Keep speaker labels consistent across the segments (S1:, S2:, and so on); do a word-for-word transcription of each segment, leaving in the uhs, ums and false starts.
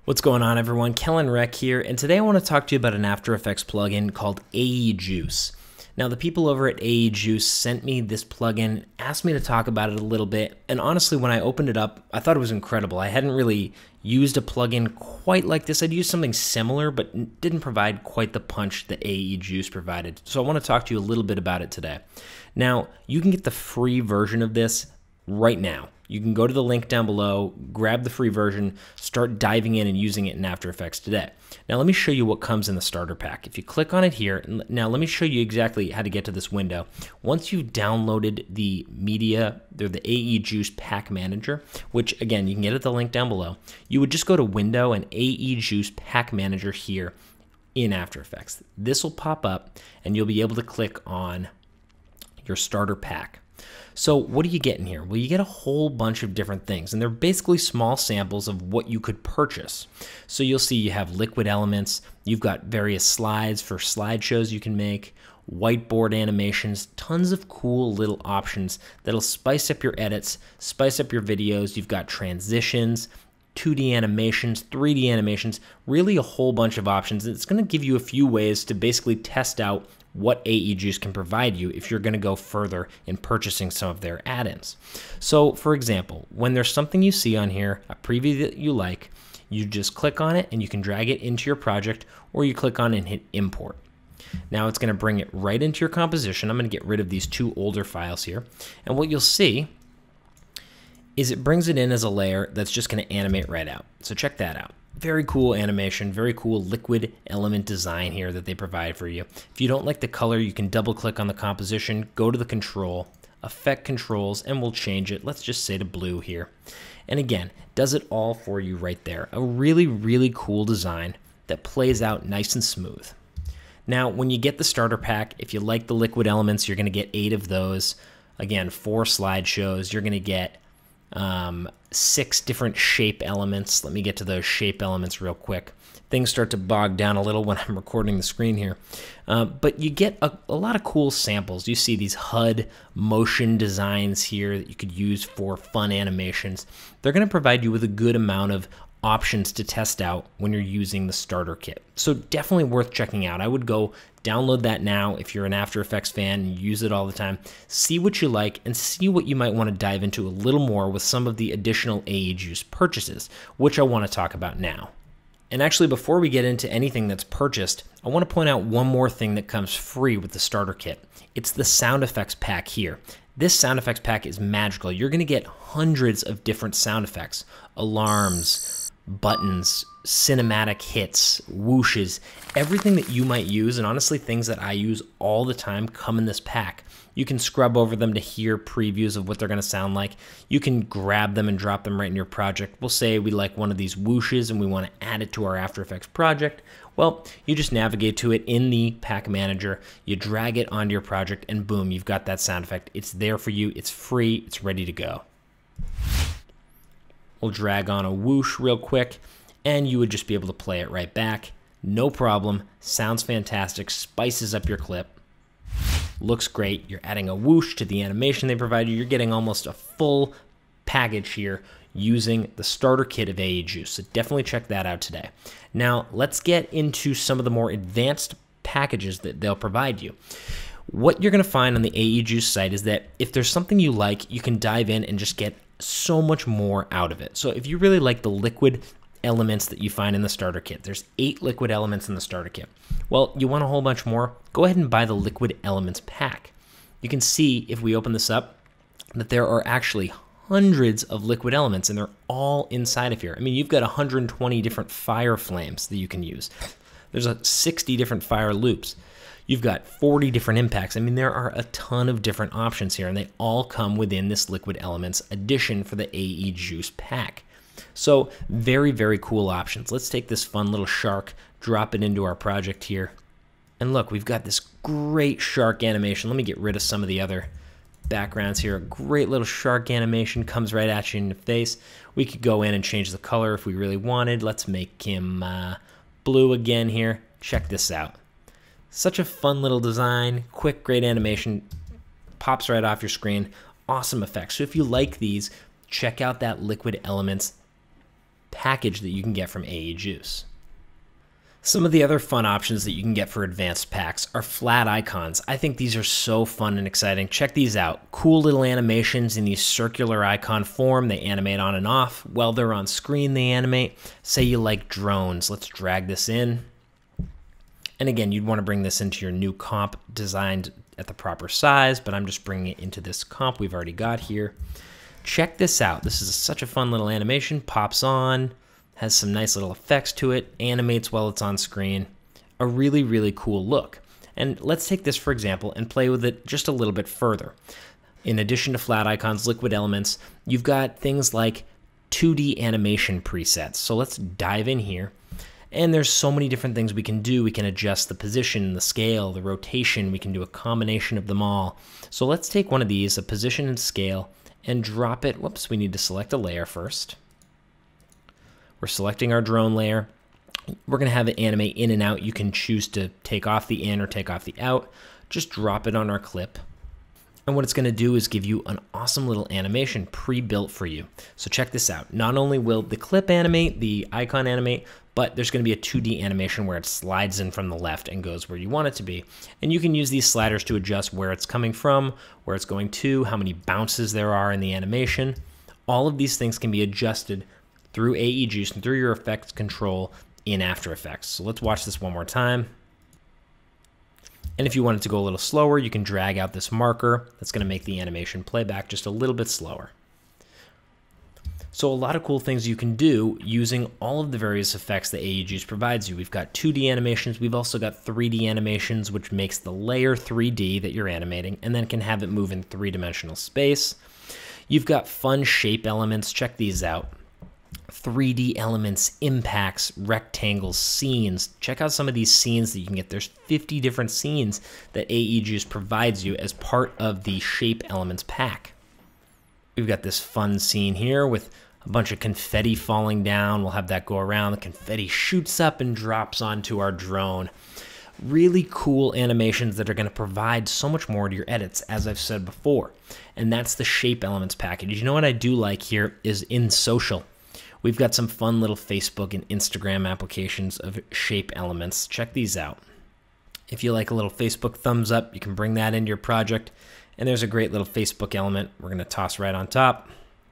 S1: What's going on, everyone? Kellen Reck here, and today I want to talk to you about an After Effects plugin called AEJuice. Now, the people over at AEJuice sent me this plugin, asked me to talk about it a little bit, and honestly, when I opened it up, I thought it was incredible. I hadn't really used a plugin quite like this. I'd used something similar, but didn't provide quite the punch that AEJuice provided. So I want to talk to you a little bit about it today. Now, you can get the free version of this right now. You can go to the link down below, grab the free version, start diving in and using it in After Effects today. Now let me show you what comes in the starter pack. If you click on it here, now let me show you exactly how to get to this window. Once you've downloaded the media, or the AEJuice Pack Manager, which again, you can get at the link down below, you would just go to Window and AEJuice Pack Manager here in After Effects. This will pop up and you'll be able to click on your starter pack. So what do you get in here? Well, you get a whole bunch of different things, and they're basically small samples of what you could purchase. So you'll see you have liquid elements, you've got various slides for slideshows you can make, whiteboard animations, tons of cool little options that'll spice up your edits, spice up your videos. You've got transitions, two D animations, three D animations, really a whole bunch of options. It's going to give you a few ways to basically test out what AEJuice can provide you if you're going to go further in purchasing some of their add-ins. So, for example, when there's something you see on here, a preview that you like, you just click on it and you can drag it into your project, or you click on it and hit import. Now it's going to bring it right into your composition. I'm going to get rid of these two older files here, and what you'll see is it brings it in as a layer that's just going to animate right out. So check that out. Very cool animation, very cool liquid element design here that they provide for you. If you don't like the color, you can double click on the composition, go to the control, effect controls, and we'll change it. Let's just say to blue here. And again, does it all for you right there. A really, really cool design that plays out nice and smooth. Now, when you get the starter pack, if you like the liquid elements, you're going to get eight of those. Again, four slideshows. You're going to get Um, six different shape elements. Let me get to those shape elements real quick. Things start to bog down a little when I'm recording the screen here. Uh, but you get a, a lot of cool samples. You see these H U D motion designs here that you could use for fun animations. They're going to provide you with a good amount of options to test out when you're using the starter kit. So definitely worth checking out. I would go download that now if you're an After Effects fan and you use it all the time. See what you like and see what you might want to dive into a little more with some of the additional AEJuice purchases, which I want to talk about now. And actually, before we get into anything that's purchased, I want to point out one more thing that comes free with the starter kit. It's the sound effects pack here. This sound effects pack is magical. You're going to get hundreds of different sound effects, alarms, buttons, cinematic hits, whooshes, everything that you might use, and honestly things that I use all the time come in this pack. You can scrub over them to hear previews of what they're going to sound like. You can grab them and drop them right in your project. We'll say we like one of these whooshes and we want to add it to our After Effects project. Well, you just navigate to it in the pack manager, you drag it onto your project, and boom, you've got that sound effect. It's there for you, it's free, it's ready to go. We'll drag on a whoosh real quick, and you would just be able to play it right back. No problem. Sounds fantastic. Spices up your clip. Looks great. You're adding a whoosh to the animation they provide you. You're getting almost a full package here using the starter kit of AEJuice. So definitely check that out today. Now, let's get into some of the more advanced packages that they'll provide you. What you're going to find on the AEJuice site is that if there's something you like, you can dive in and just get so much more out of it. So if you really like the liquid elements that you find in the starter kit, there's eight liquid elements in the starter kit. Well, you want a whole bunch more? Go ahead and buy the liquid elements pack. You can see if we open this up that there are actually hundreds of liquid elements, and they're all inside of here. I mean, you've got one hundred twenty different fire flames that you can use. There's a sixty different fire loops. You've got forty different impacts. I mean, there are a ton of different options here, and they all come within this Liquid Elements addition for the AEJuice pack. So very, very cool options. Let's take this fun little shark, drop it into our project here. And look, we've got this great shark animation. Let me get rid of some of the other backgrounds here. A great little shark animation comes right at you in the face. We could go in and change the color if we really wanted. Let's make him uh, blue again here. Check this out. Such a fun little design, quick, great animation, pops right off your screen, awesome effects. So if you like these, check out that Liquid Elements package that you can get from AEJuice. Some of the other fun options that you can get for advanced packs are flat icons. I think these are so fun and exciting. Check these out. Cool little animations in these circular icon form. They animate on and off. While they're on screen, they animate. Say you like drones. Let's drag this in. And again, you'd want to bring this into your new comp designed at the proper size, but I'm just bringing it into this comp we've already got here. Check this out. This is such a fun little animation. Pops on. Has some nice little effects to it, animates while it's on screen. A really, really cool look. And let's take this, for example, and play with it just a little bit further. In addition to flat icons, liquid elements, you've got things like two D animation presets. So let's dive in here. And there's so many different things we can do. We can adjust the position, the scale, the rotation. We can do a combination of them all. So let's take one of these, a position and scale, and drop it. Whoops, we need to select a layer first. We're selecting our drone layer. We're going to have it animate in and out. You can choose to take off the in or take off the out. Just drop it on our clip. And what it's going to do is give you an awesome little animation pre-built for you. So check this out. Not only will the clip animate, the icon animate, but there's going to be a two D animation where it slides in from the left and goes where you want it to be. And you can use these sliders to adjust where it's coming from, where it's going to, how many bounces there are in the animation. All of these things can be adjusted through AEJuice and through your effects control in After Effects. So let's watch this one more time. And if you want it to go a little slower, you can drag out this marker. That's going to make the animation playback just a little bit slower. So a lot of cool things you can do using all of the various effects that AEJuice provides you. We've got two D animations. We've also got three D animations, which makes the layer three D that you're animating and then can have it move in three-dimensional space. You've got fun shape elements. Check these out. three D elements, impacts, rectangles, scenes. Check out some of these scenes that you can get. There's fifty different scenes that AEJuice provides you as part of the shape elements pack. We've got this fun scene here with a bunch of confetti falling down. We'll have that go around. The confetti shoots up and drops onto our drone. Really cool animations that are going to provide so much more to your edits, as I've said before. And that's the shape elements package. You know what I do like here is in social. We've got some fun little Facebook and Instagram applications of shape elements. Check these out. If you like a little Facebook thumbs up, you can bring that into your project. And there's a great little Facebook element we're going to toss right on top.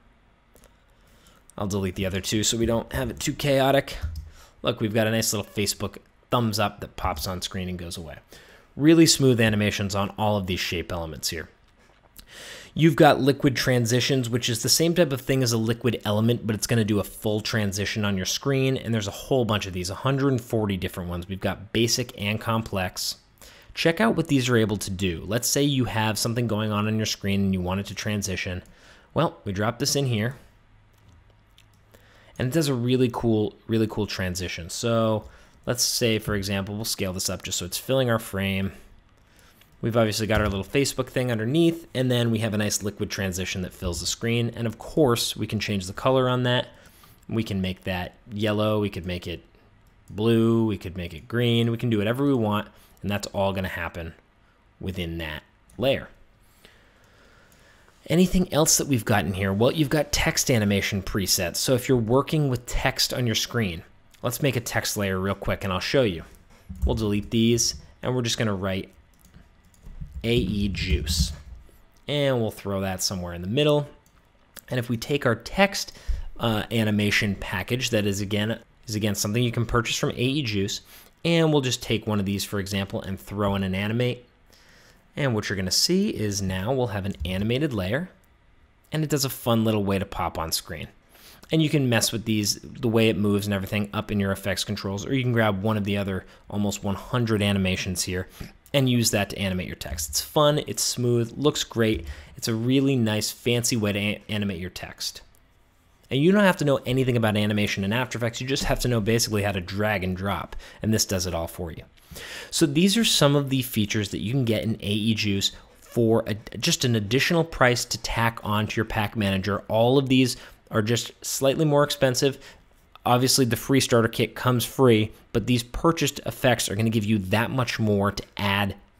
S1: I'll delete the other two so we don't have it too chaotic. Look, we've got a nice little Facebook thumbs up that pops on screen and goes away. Really smooth animations on all of these shape elements here. You've got liquid transitions, which is the same type of thing as a liquid element, but it's going to do a full transition on your screen. And there's a whole bunch of these, one hundred forty different ones. We've got basic and complex. Check out what these are able to do. Let's say you have something going on on your screen and you want it to transition. Well, we drop this in here. And it does a really cool, really cool transition. So let's say, for example, we'll scale this up just so it's filling our frame. We've obviously got our little Facebook thing underneath, and then we have a nice liquid transition that fills the screen. And of course, we can change the color on that. We can make that yellow. We could make it blue. We could make it green. We can do whatever we want, and that's all going to happen within that layer. Anything else that we've got in here? Well, you've got text animation presets. So if you're working with text on your screen, let's make a text layer real quick, and I'll show you. We'll delete these, and we're just going to write AEJuice, and we'll throw that somewhere in the middle. And if we take our text uh, animation package, that is again is again something you can purchase from AEJuice, and we'll just take one of these, for example, and throw in an animate. And what you're going to see is now we'll have an animated layer, and it does a fun little way to pop on screen. And you can mess with these, the way it moves and everything, up in your effects controls, or you can grab one of the other almost one hundred animations here and use that to animate your text. It's fun, it's smooth, looks great. It's a really nice, fancy way to animate your text. And you don't have to know anything about animation in After Effects. You just have to know basically how to drag and drop, and this does it all for you. So these are some of the features that you can get in AEJuice for a, just an additional price to tack onto your pack manager. All of these are just slightly more expensive. Obviously, the free starter kit comes free, but these purchased effects are going to give you that much more to add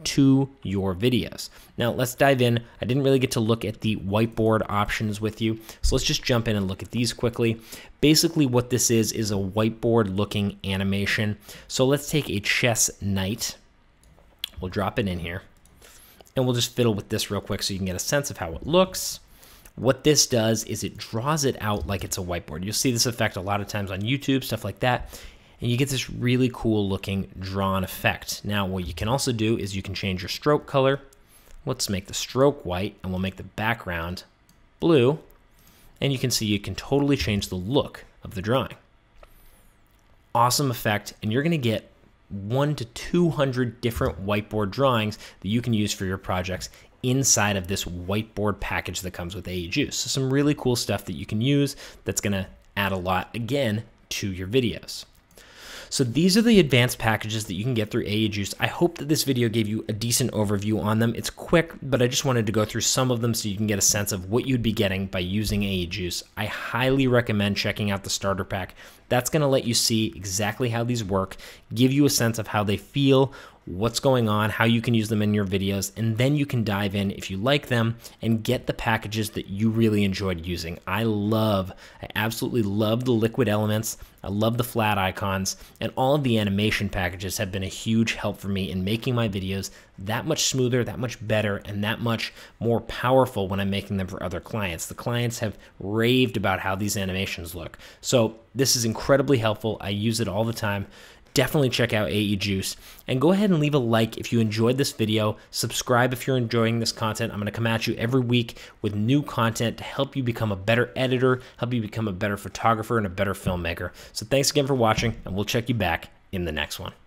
S1: into your videos. Now let's dive in. I didn't really get to look at the whiteboard options with you, so let's just jump in and look at these quickly. Basically what this is is a whiteboard looking animation. So let's take a chess knight. We'll drop it in here and we'll just fiddle with this real quick so you can get a sense of how it looks. What this does is it draws it out like it's a whiteboard. You'll see this effect a lot of times on YouTube, stuff like that. And you get this really cool looking drawn effect. Now, what you can also do is you can change your stroke color. Let's make the stroke white and we'll make the background blue. And you can see you can totally change the look of the drawing. Awesome effect. And you're gonna get one to two hundred different whiteboard drawings that you can use for your projects inside of this whiteboard package that comes with AEJuice. So some really cool stuff that you can use that's gonna add a lot, again, to your videos. So these are the advanced packages that you can get through AEJuice. I hope that this video gave you a decent overview on them. It's quick, but I just wanted to go through some of them so you can get a sense of what you'd be getting by using AEJuice. I highly recommend checking out the starter pack. That's gonna let you see exactly how these work, give you a sense of how they feel, what's going on, how you can use them in your videos, and then you can dive in if you like them and get the packages that you really enjoyed using. I love, I absolutely love the liquid elements. I love the flat icons, and all of the animation packages have been a huge help for me in making my videos that much smoother, that much better, and that much more powerful when I'm making them for other clients. The clients have raved about how these animations look. So this is incredibly helpful. I use it all the time. Definitely check out AEJuice and go ahead and leave a like if you enjoyed this video. Subscribe if you're enjoying this content. I'm going to come at you every week with new content to help you become a better editor, help you become a better photographer and a better filmmaker. So thanks again for watching, and we'll check you back in the next one.